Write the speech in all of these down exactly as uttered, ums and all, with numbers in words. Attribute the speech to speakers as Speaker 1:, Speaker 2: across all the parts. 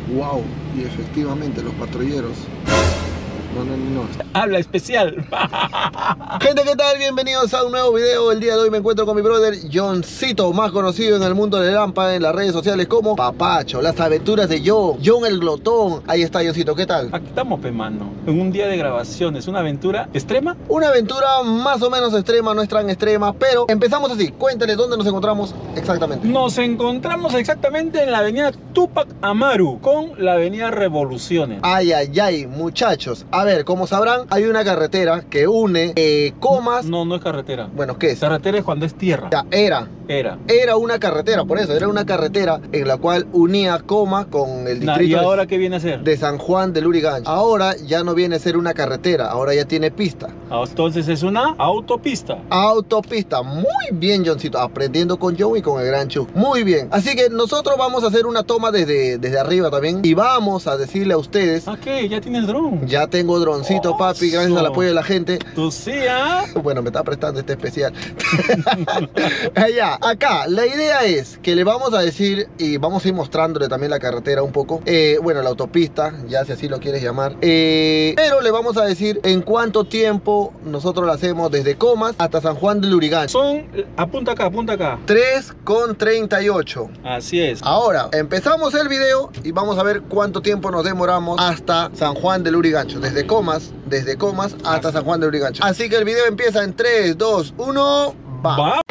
Speaker 1: Wow, y efectivamente los patrulleros. No, no, no.
Speaker 2: Habla especial.
Speaker 1: Gente, ¿qué tal? Bienvenidos a un nuevo video. El día de hoy me encuentro con mi brother Johncito, más conocido en el mundo de Lampa, en las redes sociales como Papacho, las aventuras de John, John el glotón. Ahí está, Johncito, ¿qué tal?
Speaker 2: Aquí estamos, pe mano, en un día de grabaciones, una aventura extrema.
Speaker 1: Una aventura más o menos extrema, no es tan extrema, pero empezamos así. Cuéntale dónde nos encontramos exactamente.
Speaker 2: Nos encontramos exactamente en la avenida Túpac Amaru con la avenida Revoluciones.
Speaker 1: Ay, ay, ay, muchachos. A ver, como sabrán, hay una carretera que une eh, Comas.
Speaker 2: No, no es carretera.
Speaker 1: Bueno, ¿qué es?
Speaker 2: Carretera es cuando es tierra.
Speaker 1: Ya, era.
Speaker 2: Era.
Speaker 1: Era una carretera, por eso, era una carretera en la cual unía Comas con el
Speaker 2: Nah,
Speaker 1: distrito
Speaker 2: ¿y ahora
Speaker 1: de,
Speaker 2: qué viene a ser?
Speaker 1: de San Juan del Lurigancho. Ahora ya no viene a ser una carretera, ahora ya tiene pista.
Speaker 2: Ah, entonces es una autopista.
Speaker 1: Autopista. Muy bien, Johncito, aprendiendo con John y con el gran Chu. Muy bien, así que nosotros vamos a hacer una toma desde, desde arriba también y vamos a decirle a ustedes.
Speaker 2: ¿Ah, qué? ¿Ya tienes dron?
Speaker 1: Ya tengo droncito, papi, gracias al apoyo de la gente.
Speaker 2: Tú sí, ¿ah?
Speaker 1: Bueno, me está prestando este especial. Allá, acá, la idea es que le vamos a decir y vamos a ir mostrándole también la carretera un poco. Eh, bueno, la autopista, ya si así lo quieres llamar. Eh, pero le vamos a decir en cuánto tiempo nosotros la hacemos desde Comas hasta San Juan del Lurigancho.
Speaker 2: Son, apunta acá, apunta acá.
Speaker 1: tres con treinta y ocho.
Speaker 2: Así es.
Speaker 1: Ahora, empezamos el video y vamos a ver cuánto tiempo nos demoramos hasta San Juan del Lurigancho. Desde Comas, desde Comas hasta San Juan del Lurigancho. Así que el video empieza en tres, dos, uno, va.
Speaker 2: Va.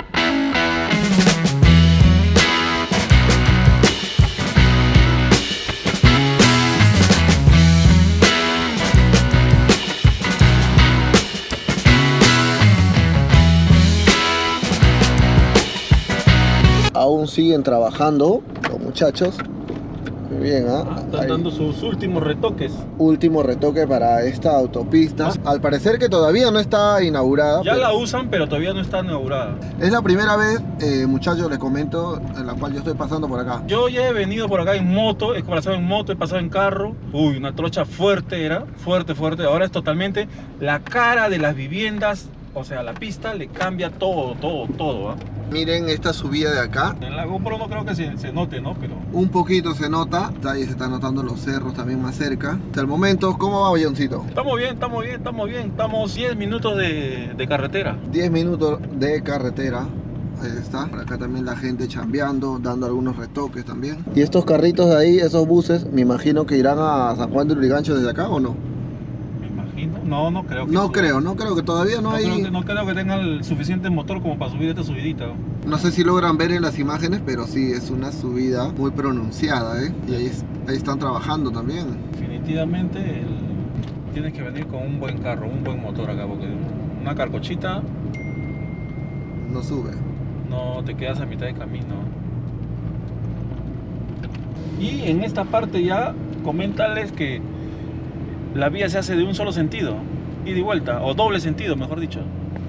Speaker 1: Aún siguen trabajando los muchachos. Muy bien, ¿ah?
Speaker 2: Ah, están
Speaker 1: Ahí.
Speaker 2: dando sus últimos retoques.
Speaker 1: Último retoque para esta autopista. Al parecer que todavía no está inaugurada.
Speaker 2: Ya
Speaker 1: pero
Speaker 2: la usan, pero todavía no está inaugurada.
Speaker 1: es la primera vez, eh, muchachos, les comento, en la cual yo estoy pasando por acá.
Speaker 2: Yo ya he venido por acá en moto, he pasado en moto, he pasado en carro. Uy, una trocha fuerte era, fuerte, fuerte. Ahora es totalmente la cara de las viviendas, o sea, la pista le cambia todo, todo, todo, ¿ah?
Speaker 1: Miren esta subida de acá.
Speaker 2: En la GoPro no creo que se, se note, ¿no? Pero
Speaker 1: Un poquito se nota. Ahí se están notando los cerros también más cerca. Hasta el momento, ¿cómo va, Johncito?
Speaker 2: estamos bien, estamos bien, estamos bien. Estamos diez minutos de, de carretera.
Speaker 1: diez minutos de carretera. Ahí está. Por acá también la gente chambeando, dando algunos retoques también. Y estos carritos de ahí, esos buses, me imagino que irán a San Juan del Lurigancho desde acá, ¿o no?
Speaker 2: Me imagino. No, no creo que
Speaker 1: No
Speaker 2: suba.
Speaker 1: creo, no creo que todavía no,
Speaker 2: No,
Speaker 1: hay.
Speaker 2: creo que, no creo que tengan el suficiente motor como para subir esta subidita, ¿no?
Speaker 1: No sé si logran ver en las imágenes, pero sí, es una subida muy pronunciada, ¿eh? Y ahí, es- ahí están trabajando también.
Speaker 2: Definitivamente el- tienes que venir con un buen carro, un buen motor acá, porque una carcochita
Speaker 1: No sube.
Speaker 2: no te quedas a mitad de camino. Y en esta parte ya coméntales que la vía se hace de un solo sentido, ida y vuelta, o doble sentido, mejor dicho.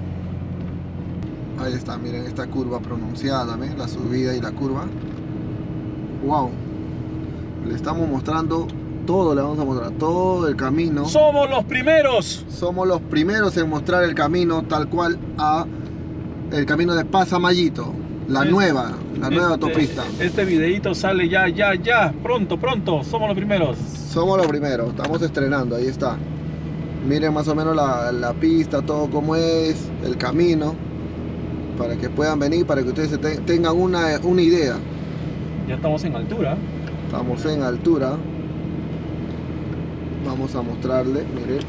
Speaker 1: Ahí está, miren esta curva pronunciada, ¿ves? La subida y la curva. Wow. Le estamos mostrando todo, le vamos a mostrar todo el camino.
Speaker 2: ¡Somos los primeros!
Speaker 1: Somos los primeros en mostrar el camino tal cual a el camino de Pasamayito, la
Speaker 2: Este-
Speaker 1: nueva, la nueva
Speaker 2: Este-
Speaker 1: autopista.
Speaker 2: Este videito sale ya, ya, ya, pronto, pronto, somos los primeros.
Speaker 1: Somos los primeros, estamos estrenando, ahí está. Miren más o menos la, la pista, todo como es, el camino, para que puedan venir, para que ustedes se te- tengan una, una idea.
Speaker 2: Ya estamos en altura.
Speaker 1: Estamos en altura. Vamos a mostrarle, miren.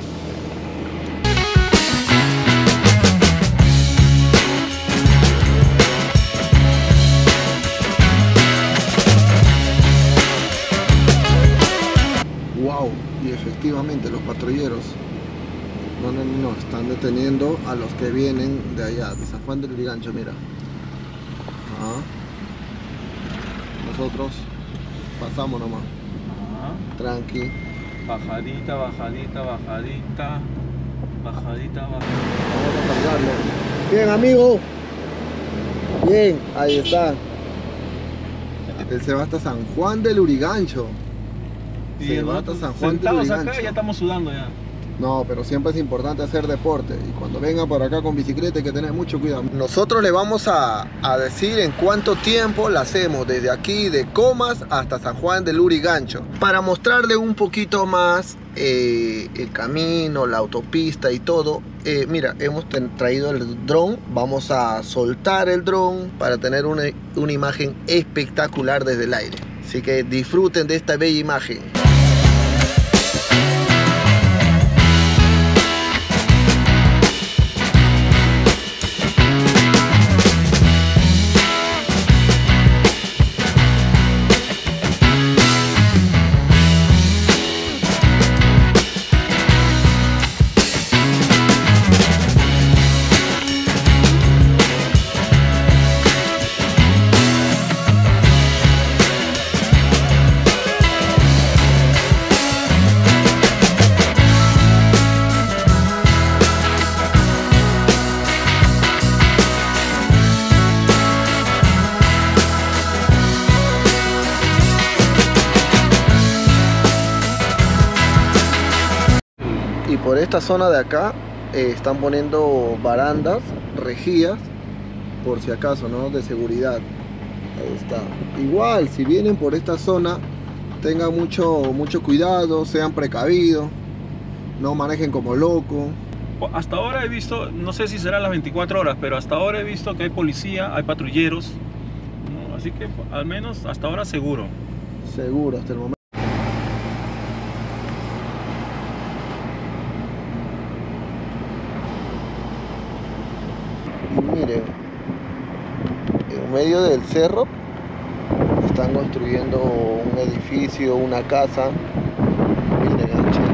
Speaker 1: Wow, y efectivamente los patrulleros no, no, no, están deteniendo a los que vienen de allá, de San Juan del Lurigancho, mira. Ajá. Nosotros pasamos nomás,
Speaker 2: Ajá.
Speaker 1: tranqui.
Speaker 2: Bajadita, bajadita, bajadita, bajadita, bajadita.
Speaker 1: Vamos a cargarlo. Bien, amigo. Bien, ahí está. Él se va hasta San Juan del Lurigancho.
Speaker 2: Y
Speaker 1: Se va
Speaker 2: nosotros
Speaker 1: hasta San Juan del
Speaker 2: sentados acá
Speaker 1: Lurigancho.
Speaker 2: ya estamos sudando ya.
Speaker 1: No, pero siempre es importante hacer deporte. Y cuando vengan por acá con bicicleta hay que tener mucho cuidado. Nosotros le vamos a, a decir en cuánto tiempo la hacemos desde aquí de Comas hasta San Juan de Lurigancho, para mostrarle un poquito más eh, el camino, la autopista y todo. Eh, mira, hemos traído el dron. Vamos a soltar el dron para tener una, una imagen espectacular desde el aire. Así que disfruten de esta bella imagen. Y por esta zona de acá eh, están poniendo barandas, rejillas, por si acaso, ¿no? De seguridad. Ahí está. Igual, si vienen por esta zona, tengan mucho, mucho cuidado, sean precavidos, no manejen como locos.
Speaker 2: Hasta ahora he visto, no sé si será las veinticuatro horas, pero hasta ahora he visto que hay policía, hay patrulleros, ¿no? Así que al menos hasta ahora seguro.
Speaker 1: Seguro, hasta el momento. Y miren, en medio del cerro están construyendo un edificio, una casa. Miren,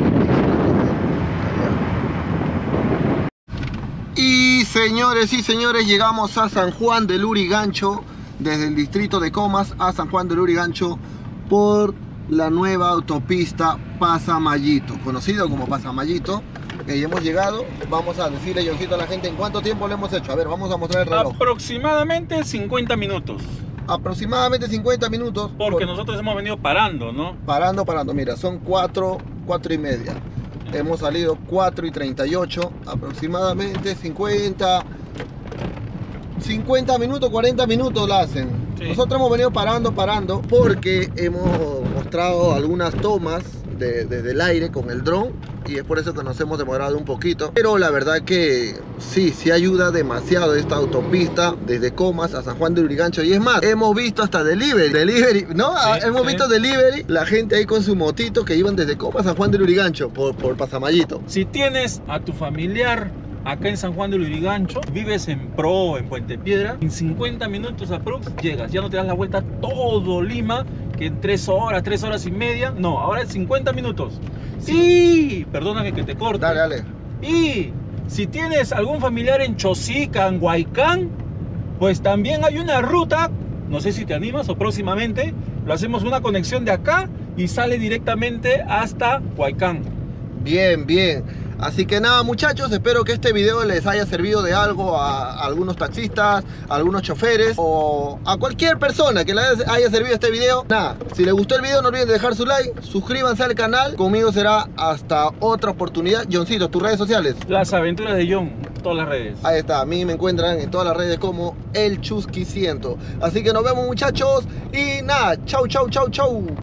Speaker 1: y señores y señores, llegamos a San Juan de Lurigancho, desde el distrito de Comas a San Juan de Lurigancho, por la nueva autopista Pasamayito, conocido como Pasamayito. Que ya hemos llegado. Vamos a decirle, Johncito, a la gente en cuánto tiempo lo hemos hecho. A ver, vamos a mostrar el reloj.
Speaker 2: Aproximadamente cincuenta minutos.
Speaker 1: Aproximadamente cincuenta minutos.
Speaker 2: Porque
Speaker 1: por...
Speaker 2: nosotros hemos venido parando, ¿no?
Speaker 1: Parando, parando. Mira, son cuatro, cuatro y media. Hemos salido cuatro y treinta y ocho. Aproximadamente cincuenta, cincuenta minutos, cuarenta minutos la hacen. Sí. Nosotros hemos venido parando, parando, porque hemos mostrado algunas tomas de, desde el aire con el dron. Y es por eso que nos hemos demorado un poquito. Pero la verdad que sí, sí ayuda demasiado esta autopista desde Comas a San Juan de Lurigancho. Y es más, hemos visto hasta delivery, delivery, ¿no? Sí, hemos sí. visto delivery, la gente ahí con su motito que iban desde Comas a San Juan de Lurigancho por, por Pasamayito.
Speaker 2: Si tienes a tu familiar acá en San Juan de Lurigancho, vives en Pro, en Puente Piedra, en cincuenta minutos aprox llegas. Ya no te das la vuelta todo Lima, que en tres horas, tres horas y media. No, ahora en cincuenta minutos. Sí, perdóname que te corte.
Speaker 1: Dale, dale.
Speaker 2: Y si tienes algún familiar en Chosica, en Huaycán, pues también hay una ruta, no sé si te animas o próximamente, lo hacemos una conexión de acá y sale directamente hasta Huaycán.
Speaker 1: Bien, bien. Así que nada, muchachos, espero que este video les haya servido de algo a, a algunos taxistas, a algunos choferes o a cualquier persona que le haya, haya servido este video. Nada, si les gustó el video no olviden de dejar su like, suscríbanse al canal. Conmigo será hasta otra oportunidad. Johncito, tus redes sociales.
Speaker 2: Las aventuras de John, todas las redes.
Speaker 1: Ahí está, a mí me encuentran en todas las redes como El Chusquiciento. Así que nos vemos, muchachos, y nada, chau, chau, chau, chau.